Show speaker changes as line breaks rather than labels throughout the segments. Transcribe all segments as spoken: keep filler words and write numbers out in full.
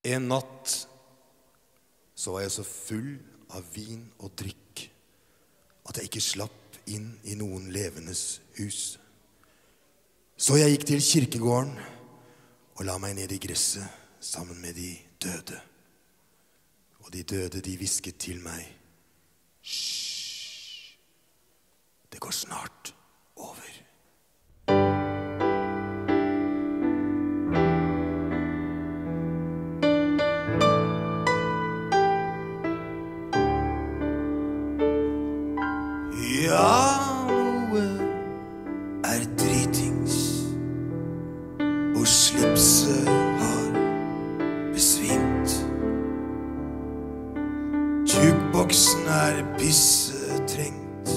En natt så var jeg så full av vin og drikk at jeg ikke slapp inn i noen levendes hus. Så jeg gikk til kirkegården og la meg ned i gresset sammen med de døde. Og de døde, de hvisket til meg: Hysj, det går snart over. Ja, noe er dritings, og slipset har besvimt. Jukeboksen er pissetrengt,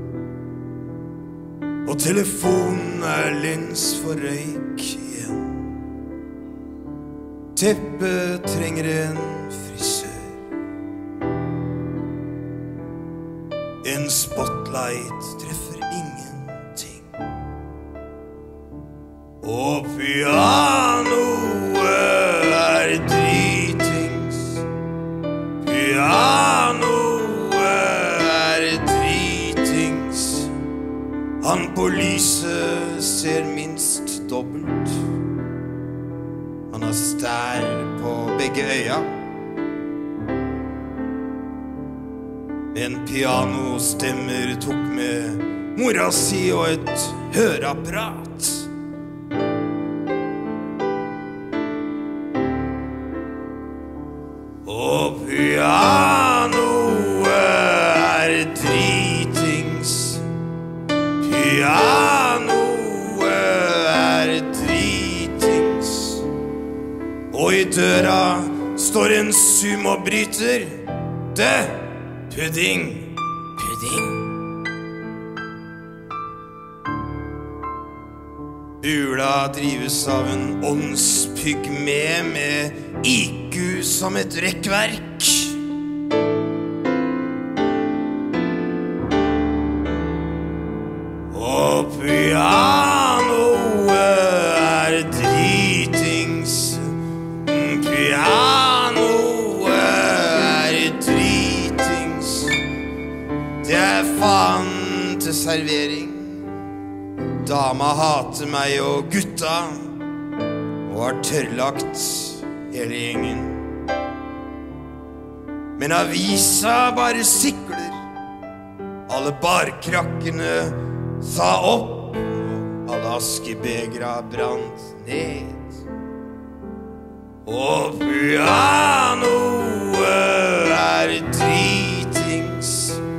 og telefonen er lens for røyk igjen. Teppet trenger en frisør. En spotlight treffer ingenting. Og pianoet er dritings. Pianoet er dritings. Han på lyset ser minst dobbelt. Han har stær på begge øya. En pianostemmer tok med mora si og et høreapparat. Og pianoet er dritings. Pianoet er dritings. Og i døra står en sumobryter. Det Pudding, pudding. Bula drives av en åndspygme med I Q som et rekkverk. Og pianoet er dritings. Pianoet er dritings. Det er faen til servering. Dama hater meg og gutta, og har tørrlagt hele gjengen. Men avisa bare sikler. Alle barkrakkene sa opp, og alle askebegra brant ned. Og pianoet er dritings.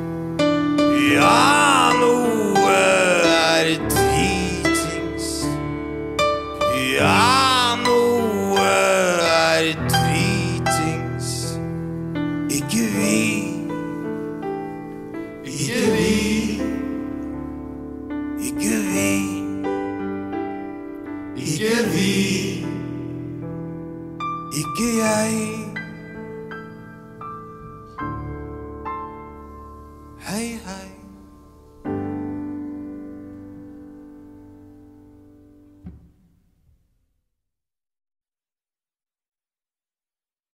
Pianoet er dritings. Pianoet er dritings. Ikke vi. Ikke vi. Ikke vi. Ikke vi. Ikke jeg. Hei, hei.